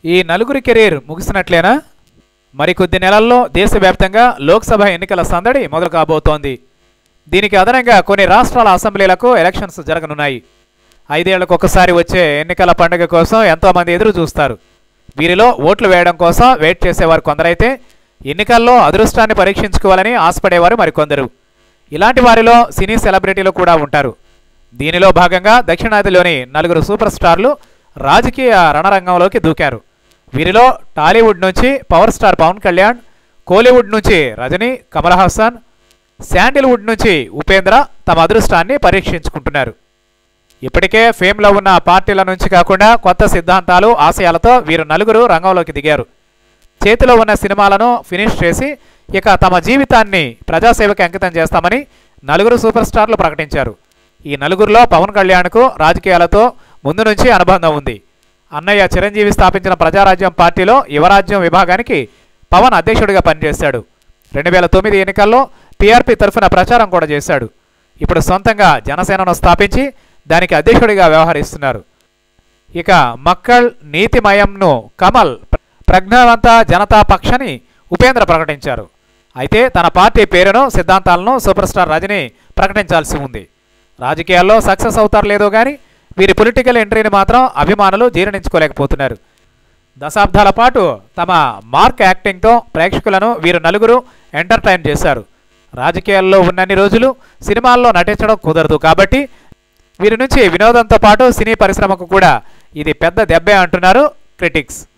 ఈ నలుగురి కెరీర్ ముగిసినట్లేనా? మరికొద్ది నెలల్లో దేశవ్యాప్తంగా లోక్సభ ఎన్నికల సందడి మొదలు కాబోతోంది. దీనికి అదనంగా కొన్ని రాష్ట్రాల అసెంబ్లీలకు ఎలక్షన్స్ జరగనున్నాయి. 5 ఏళ్లకు ఒకసారి వచ్చే ఎన్నికల పండుగ కోసం ఎంతోమంది ఎదురు చూస్తారు. వీరిలో ఓట్లు వేయడం కోసం వెయిట్ చేసేవారు కొందరైతే, ఎన్నికల్లో అదృష్టాన్ని పరీక్షించుకోవాలని ఆశపడేవారు మరికొందరు. ఇలాంటి వారిలో సినీ సెలబ్రిటీలు కూడా ఉంటారు. దీనిలో భాగంగా దక్షిణాదిలోని 4 సూపర్ స్టార్లు రాజకీయ రణరంగంలోకి దూకారు. వీరిలో టాలీవుడ్ నుంచి power star Pawan Kalyan, Kollywood నుంచి రజనీ, కమల్ హాసన్, శాండిల్వుడ్ నుంచి ఉపేంద్ర తమ అదృష్టాన్ని పరీక్షించుకుంటున్నారు. ఇప్పటికే ఫేమ్లో ఉన్న పార్టీల నుంచి కాకుండా కొత్త సిద్ధాంతాలు, ఆశయాలతో వీరు నలుగురు రంగంలోకి దిగారు. చేతిలో ఉన్న సినిమాలను ఫినిష్ చేసి ఇక తమ జీవితాన్ని ప్రజాసేవకి అంకితం చేస్తామని 4 సూపర్ స్టార్లు ప్రకటించారు. ఈ నలుగురిలో పవన్ కళ్యాణ్కు రాజకీయాలతో ముందు నుంచి అనుబంధం ఉంది. అన్నయ్య చిరంజీవి స్థాపించిన ప్రజారాజ్యం పార్టీలో యువరాజ్యం విభాగానికి పవన్ అధ్యక్షుడిగా పనిచేశాడు. 2009 ఎన్నికల్లో టీఆర్పీ తరఫున ప్రచారం కూడా చేశాడు. ఇప్పుడు సొంతంగా జనసేనను స్థాపించి దానికి అధ్యక్షుడిగా వ్యవహరిస్తున్నారు. ఇక మక్కల్ నీతిమయంను కమల్, ప్రజ్ఞావంత జనతా పక్షని ఉపేంద్ర ప్రకటించారు. అయితే తన పార్టీ పేరును, సిద్ధాంతాలను సూపర్ స్టార్ రజనీ ప్రకటించాల్సి ఉంది. రాజకీయాల్లో సక్సెస్ అవుతారు లేదో కానీ వీరి పొలిటికల్ ఎంట్రీని మాత్రం అభిమానులు జీర్ణించుకోలేకపోతున్నారు. దశాబ్దాల పాటు తమ మార్క్ యాక్టింగ్తో ప్రేక్షకులను వీరు నలుగురు ఎంటర్టైన్ చేశారు. రాజకీయాల్లో ఉన్నన్ని రోజులు సినిమాల్లో నటించడం కుదరదు కాబట్టి వీరి నుంచి వినోదంతో పాటు సినీ పరిశ్రమకు కూడా ఇది పెద్ద దెబ్బే అంటున్నారు క్రిటిక్స్.